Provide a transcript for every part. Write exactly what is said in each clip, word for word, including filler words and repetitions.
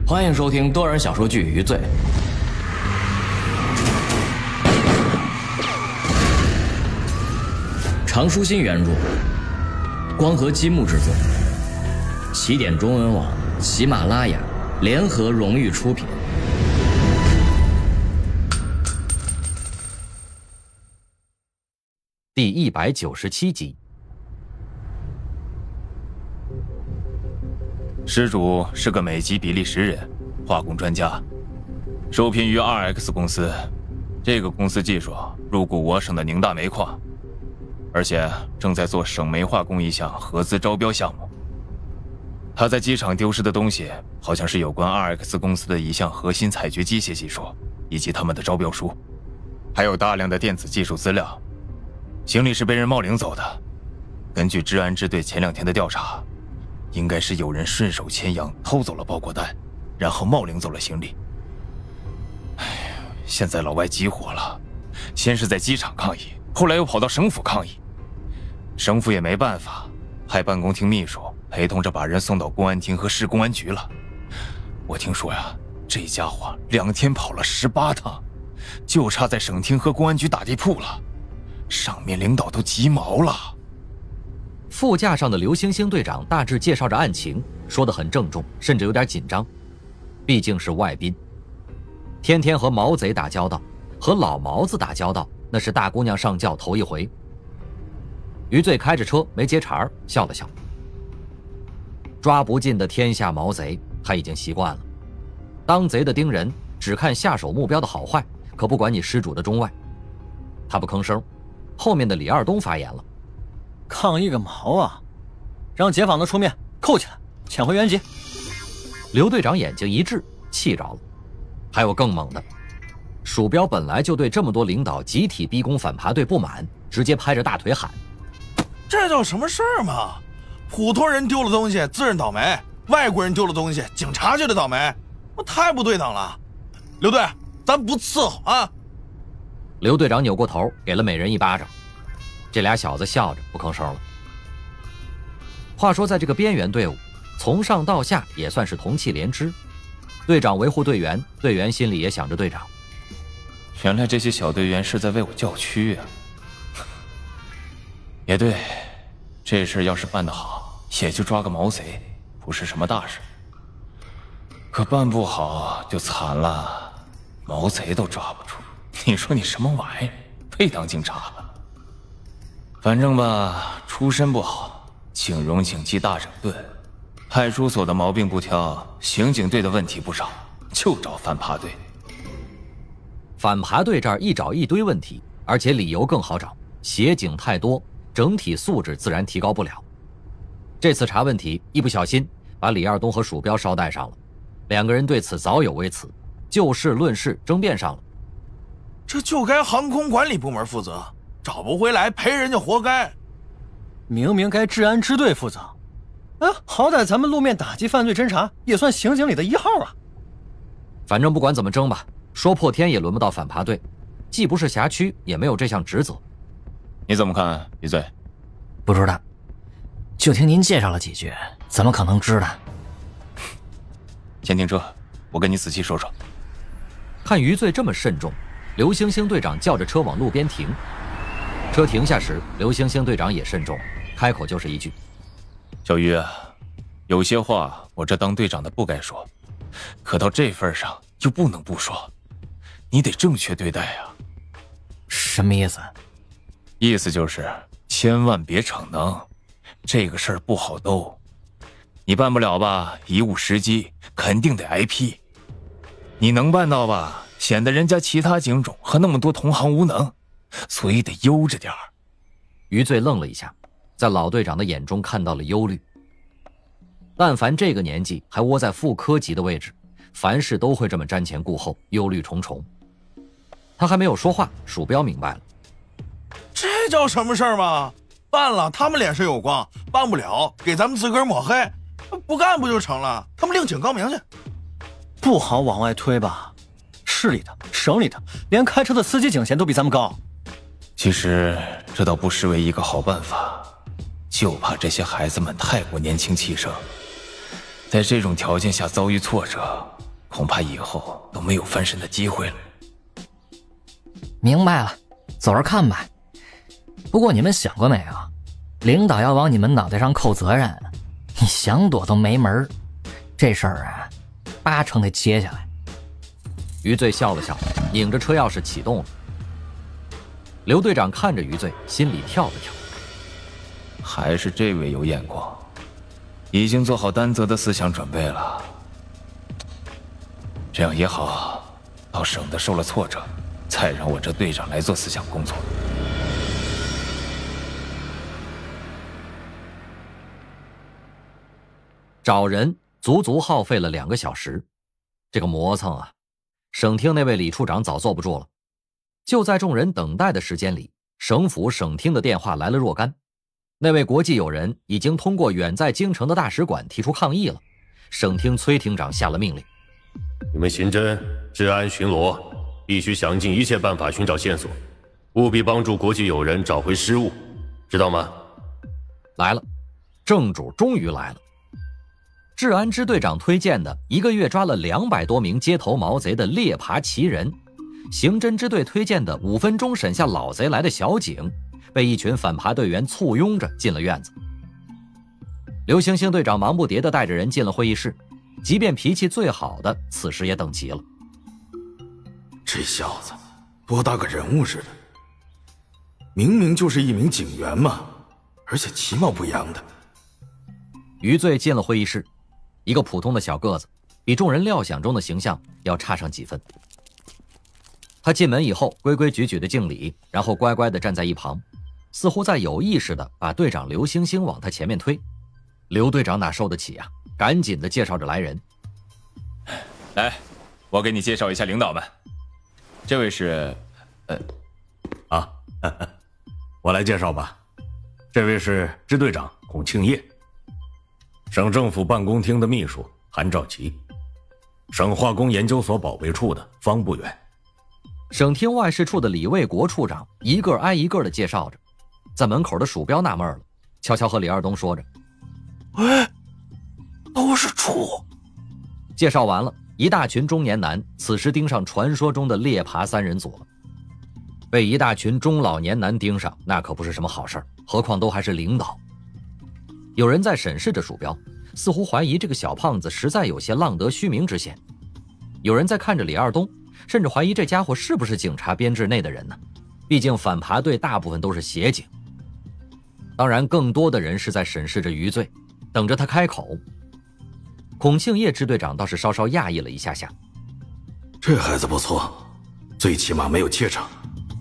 欢迎收听多人小说剧《余罪》，常书欣原著，光合积木制作，起点中文网、喜马拉雅联合荣誉出品。 第一百九十七集。 施主是个美籍比利时人，化工专家，受聘于 二 X 公司。这个公司技术入股我省的宁大煤矿，而且正在做省煤化工一项合资招标项目。他在机场丢失的东西，好像是有关 二 X 公司的一项核心采掘机械技术，以及他们的招标书，还有大量的电子技术资料。行李是被人冒领走的。根据治安支队前两天的调查，应该是有人顺手牵羊偷走了包裹袋，然后冒领走了行李。哎呀，现在老外急火了，先是在机场抗议，后来又跑到省府抗议。省府也没办法，派办公厅秘书陪同着把人送到公安厅和市公安局了。我听说呀，这家伙两天跑了十八趟，就差在省厅和公安局打地铺了。上面领导都急毛了。 副驾上的刘星星队长大致介绍着案情，说得很郑重，甚至有点紧张。毕竟是外宾，天天和毛贼打交道，和老毛子打交道，那是大姑娘上轿头一回。余罪开着车没接茬，笑了笑。抓不尽的天下毛贼，他已经习惯了。当贼的盯人，只看下手目标的好坏，可不管你施主的中外。他不吭声，后面的李二东发言了。 抗议个毛啊！让解放的出面扣起来，遣回原籍。 刘队长眼睛一滞，气着了。还有更猛的，鼠标本来就对这么多领导集体逼宫反扒队不满，直接拍着大腿喊： 这叫什么事儿嘛？普通人丢了东西自认倒霉，外国人丢了东西警察就得倒霉，我太不对等了。刘队，咱不伺候啊！ 刘队长扭过头给了每人一巴掌。这俩小子笑着不吭声了。话说在这个边缘队伍，从上到下也算是同气连枝。队长维护队员，队员心里也想着队长。 原来这些小队员是在为我叫屈啊。也对，这事要是办得好，也就抓个毛贼，不是什么大事。可办不好就惨了，毛贼都抓不住，你说你什么玩意儿，配当警察了？反正吧，出身不好，警容警纪大整顿，派出所的毛病不挑，刑警队的问题不少，就找反扒队。 反扒队这儿一找一堆问题，而且理由更好找，协警太多，整体素质自然提高不了。这次查问题一不小心把李二东和鼠标捎带上了，两个人对此早有微词，就事论事争辩上了。 这就该航空管理部门负责，找不回来赔人家活该。 明明该治安支队负责，啊，好歹咱们路面打击犯罪侦查也算刑警里的一号啊。 反正不管怎么争吧，说破天也轮不到反扒队，既不是辖区，也没有这项职责。 你怎么看，余罪？ 不知道，就听您介绍了几句，怎么可能知道？ 先停车，我跟你仔细说说。 看余罪这么慎重，刘星星队长叫着车往路边停。车停下时，刘星星队长也慎重，开口就是一句： 小余啊，有些话我这当队长的不该说，可到这份上又不能不说，你得正确对待啊。 什么意思？ 意思就是千万别逞能，这个事儿不好兜。你办不了吧，贻误时机，肯定得挨批。你能办到吧，显得人家其他警种和那么多同行无能，所以得悠着点儿。 余罪愣了一下，在老队长的眼中看到了忧虑。但凡这个年纪还窝在副科级的位置，凡事都会这么瞻前顾后，忧虑重重。他还没有说话，鼠标明白了。 这叫什么事儿嘛？办了他们脸上有光，办不了给咱们自个儿抹黑，不干不就成了？他们另请高明去。 不好往外推吧，市里的、省里的，连开车的司机警衔都比咱们高。 其实这倒不失为一个好办法，就怕这些孩子们太过年轻气盛， 在这种条件下遭遇挫折，恐怕以后都没有翻身的机会了。 明白了，走着看吧。不过你们想过没有，领导要往你们脑袋上扣责任，你想躲都没门。这事儿啊，八成得接下来。 余罪笑了笑，拧着车钥匙启动了。刘队长看着余罪，心里跳了跳。 还是这位有眼光，已经做好担责的思想准备了。这样也好，倒省得受了挫折，再让我这队长来做思想工作。 找人足足耗费了两个小时，这个磨蹭啊，省厅那位李处长早坐不住了。就在众人等待的时间里，省府省厅的电话来了若干，那位国际友人已经通过远在京城的大使馆提出抗议了。省厅崔厅长下了命令： 你们刑侦、治安、巡逻必须想尽一切办法寻找线索，务必帮助国际友人找回失物，知道吗？ 来了，正主终于来了。治安支队长推荐的一个月抓了两百多名街头毛贼的猎扒奇人，刑侦支队推荐的五分钟审下老贼来的小警，被一群反扒队员簇拥着进了院子。刘星星队长忙不迭地带着人进了会议室，即便脾气最好的此时也等急了。 这小子多大个人物似的，明明就是一名警员嘛，而且其貌不扬的。 余罪进了会议室，一个普通的小个子，比众人料想中的形象要差上几分。他进门以后规规矩矩的敬礼，然后乖乖地站在一旁，似乎在有意识地把队长刘星星往他前面推。刘队长哪受得起啊，赶紧地介绍着来人。 来，我给你介绍一下领导们。这位是呃啊呵呵我来介绍吧。这位是支队长孔庆业，省政府办公厅的秘书韩兆奇，省化工研究所保卫处的方部员。 省厅外事处的李卫国处长一个挨一个地介绍着，在门口的鼠标纳闷了，悄悄和李二东说着： 哎，都是处。 介绍完了，一大群中年男此时盯上传说中的猎扒三人组了。被一大群中老年男盯上，那可不是什么好事儿，何况都还是领导。有人在审视着鼠标，似乎怀疑这个小胖子实在有些浪得虚名之嫌。有人在看着李二东，甚至怀疑这家伙是不是警察编制内的人呢？毕竟反扒队大部分都是协警。当然，更多的人是在审视着余罪，等着他开口。孔庆业支队长倒是稍稍讶异了一下下， 这孩子不错，最起码没有怯场。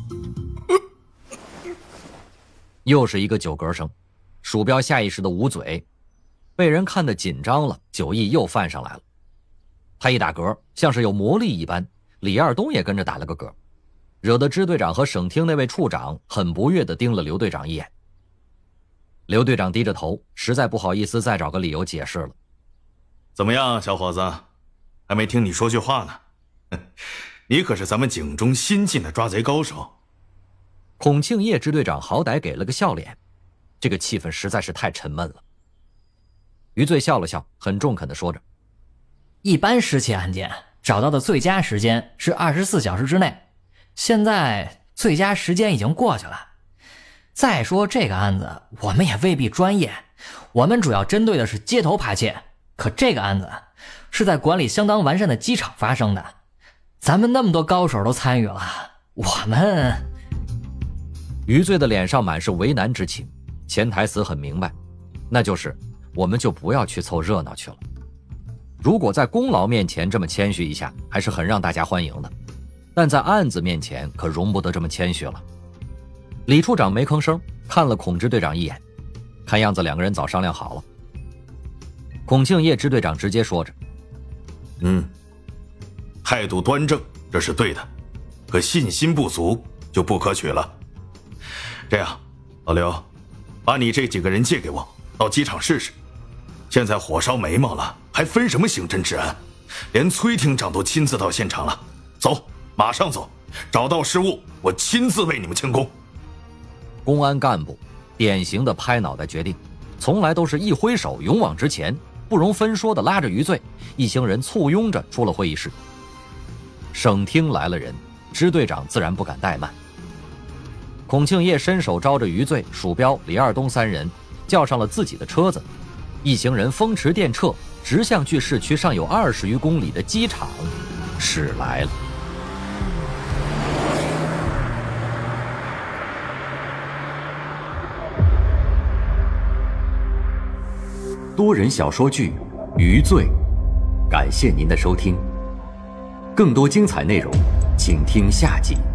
又是一个酒嗝声，鼠标下意识的捂嘴，被人看得紧张了，酒意又犯上来了。他一打嗝，像是有魔力一般，李二东也跟着打了个嗝，惹得支队长和省厅那位处长很不悦地盯了刘队长一眼。刘队长低着头，实在不好意思再找个理由解释了。 怎么样，小伙子，还没听你说句话呢。你可是咱们警中新晋的抓贼高手。 孔庆业支队长好歹给了个笑脸，这个气氛实在是太沉闷了。余罪笑了笑，很中肯地说着： 一般失窃案件找到的最佳时间是二十四小时之内，现在最佳时间已经过去了。再说这个案子我们也未必专业，我们主要针对的是街头扒窃，可这个案子是在管理相当完善的机场发生的，咱们那么多高手都参与了，我们…… 余罪的脸上满是为难之情，潜台词很明白，那就是我们就不要去凑热闹去了。如果在功劳面前这么谦虚一下，还是很让大家欢迎的，但在案子面前可容不得这么谦虚了。李处长没吭声，看了孔支队长一眼，看样子两个人早商量好了。孔庆业支队长直接说着： 嗯，态度端正这是对的，可信心不足就不可取了。这样，老刘，把你这几个人借给我，到机场试试。现在火烧眉毛了，还分什么刑侦治安？连崔厅长都亲自到现场了。走，马上走，找到失物，我亲自为你们清功。 公安干部典型的拍脑袋决定，从来都是一挥手勇往直前， 不容分说地拉着余罪，一行人簇拥着出了会议室。省厅来了人，支队长自然不敢怠慢。孔庆业伸手招着余罪、鼠标、李二东三人，叫上了自己的车子，一行人风驰电掣，直向距市区尚有二十余公里的机场驶来了。 多人小说剧《余罪》，感谢您的收听。更多精彩内容，请听下集。